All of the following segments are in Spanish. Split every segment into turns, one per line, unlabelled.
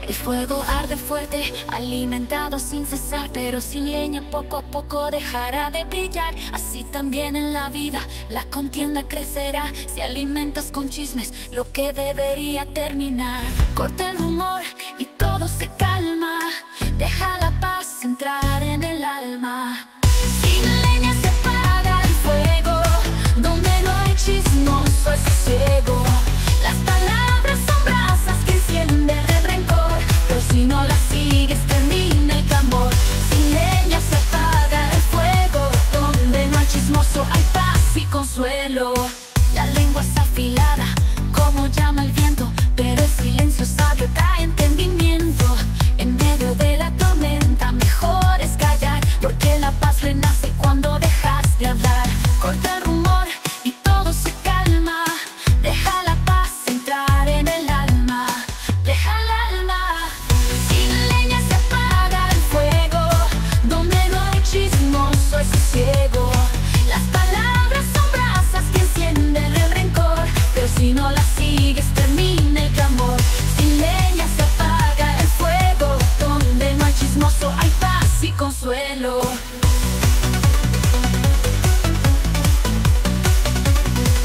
El fuego arde fuerte, alimentado sin cesar, pero sin leña poco a poco dejará de brillar. Así también en la vida la contienda crecerá, si alimentas con chismes lo que debería terminar. Corta el rumor y todo se calma, deja la paz entrar en el alma. Sin leña se apaga el fuego, donde no hay chismoso es sosiego. Las palabras son brasas que encienden el rencor, pero si no las sigues termina el clamor. Sin leña se apaga el fuego, donde no hay chismoso hay paz y consuelo. La lengua es afilada como llama el viento, pero el silencio sabio trae entendimiento. En medio de la tormenta mejor es callar, porque la paz renace cuando dejas de hablar. Corta el rumor y todo se calma, deja la paz entrar en el alma, deja el alma. Sin leña se apaga el fuego, donde no hay chismoso es sosiego. Las palabras son brasas que encienden el rencor, pero si no las sigues termina el clamor. Sin leña se apaga el fuego, donde no hay chismoso hay paz y consuelo.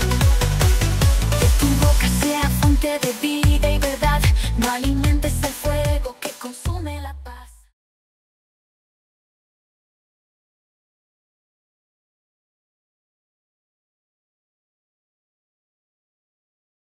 Que tu boca sea fuente de vida y verdad, no alimentes el fuego